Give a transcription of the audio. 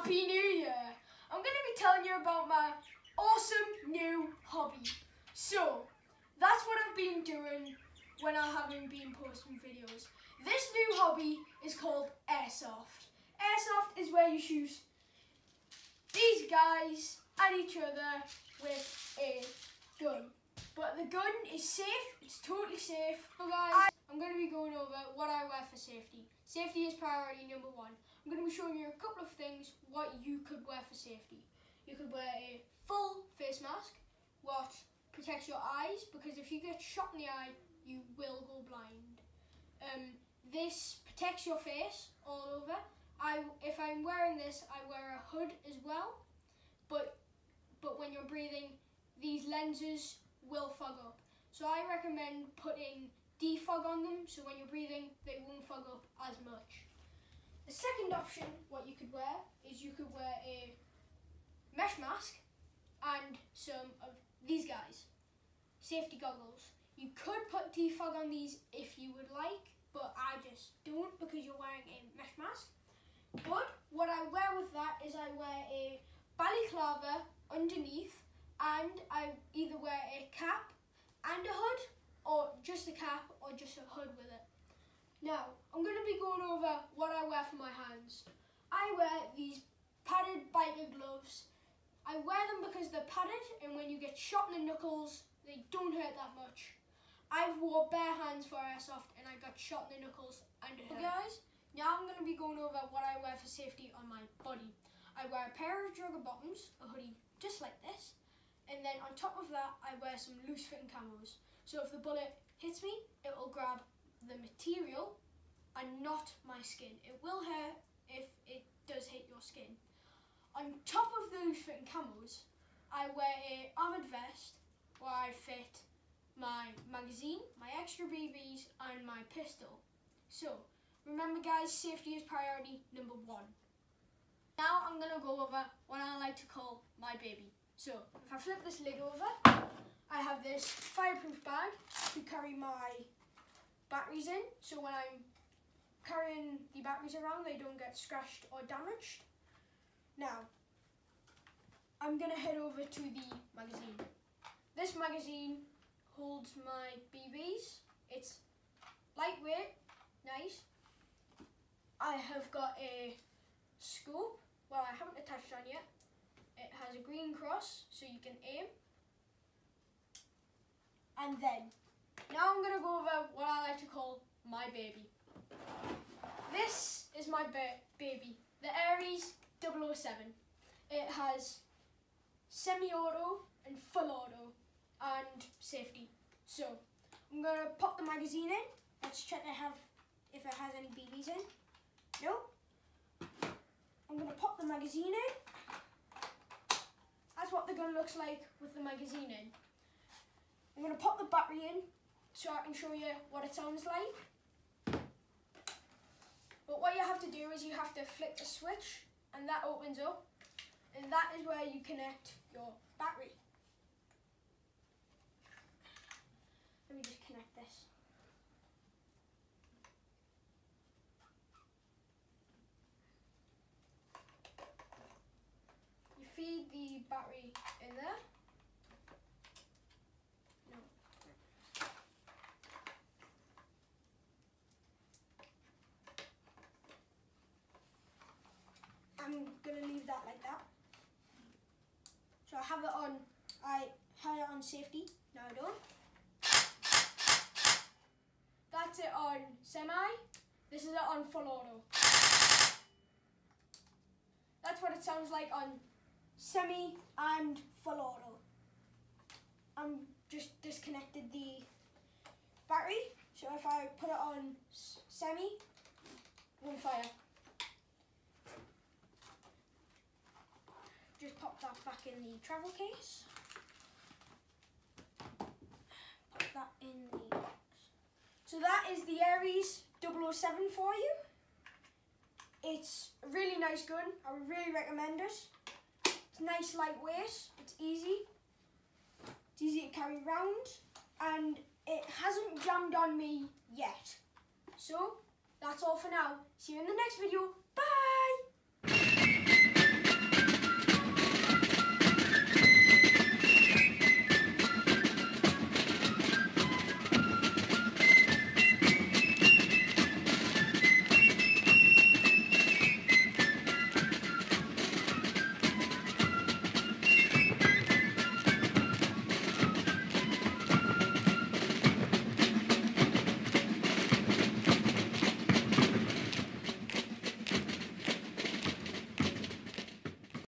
Happy New Year! I'm going to be telling you about my awesome new hobby. So, that's what I've been doing when I haven't been posting videos. This new hobby is called Airsoft. Airsoft is where you shoot these guys at each other with a gun. But the gun is safe, it's totally safe. But guys, I'm going to be going over what I wear for safety. Safety is priority number one. I'm going to be showing you a couple of things what you could wear for safety. You could wear a full face mask, what protects your eyes, because if you get shot in the eye, you will go blind. This protects your face all over. If I'm wearing this, I wear a hood as well, but when you're breathing, these lenses will fog up. So I recommend putting defog on them, so when you're breathing, they won't fog up as much. The second option, what you could wear, is you could wear a mesh mask and some of these guys, safety goggles. You could put defog on these if you would like, but I just don't because you're wearing a mesh mask. But what I wear with that is I wear a balaclava underneath, and I either wear a cap and a hood, or just a cap or just a hood with it. Now, I'm going to be going over what I wear for my hands. I wear these padded biker gloves. I wear them because they're padded, and when you get shot in the knuckles, they don't hurt that much. I've wore bare hands for Airsoft and I got shot in the knuckles and it hurt. Guys, now I'm going to be going over what I wear for safety on my body. I wear a pair of jogger bottoms, a hoodie just like this, and then on top of that I wear some loose fitting camos. So if the bullet hits me, it will grab the material and not my skin. It will hurt if it does hit your skin. On top of the loose fitting camos, I wear a armoured vest where I fit my magazine, my extra BBs and my pistol. So remember guys, safety is priority number one. Now I'm going to go over what I like to call my baby. So if I flip this lid over, I have this fireproof bag to carry my batteries in, so when I'm carrying the batteries around they don't get scratched or damaged. Now I'm going to head over to the magazine. This magazine holds my BBs. It's lightweight, nice. I have got a scope, well I haven't attached on yet. It has a green cross so you can aim. And then, now I'm going to go over what I like to call my baby. This is my baby, the Ares 007. It has semi-auto and full auto and safety. So, I'm going to pop the magazine in. Let's check if it has any BBs in. Nope. I'm going to pop the magazine in. That's what the gun looks like with the magazine in. I'm going to pop the battery in so I can show you what it sounds like. But what you have to do is you have to flick the switch and that opens up, and that is where you connect your battery. Let me just connect this. You feed the battery in there. No. I'm going to leave that like that. So I have it on, I had it on safety, now I don't. That's it on semi, this is it on full auto. That's what it sounds like on semi and full auto. I'm just disconnected the battery, so if I put it on semi, it won't fire. Just pop that back in the travel case. Pop that in the box. So that is the Ares 007 for you. It's a really nice gun. I would really recommend it. It's nice, lightweight. It's easy. It's easy to carry around, and it hasn't jammed on me yet. So that's all for now. See you in the next video. Bye.